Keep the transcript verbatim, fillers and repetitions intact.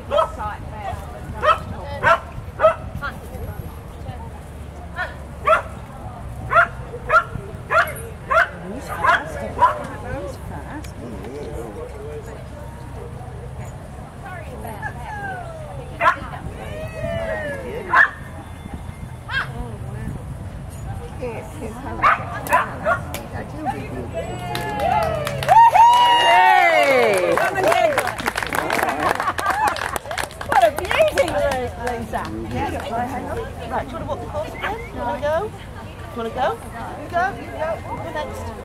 Right, do you want to walk the course again? Do you want to go? Do you want to go? You go? You go? Go next.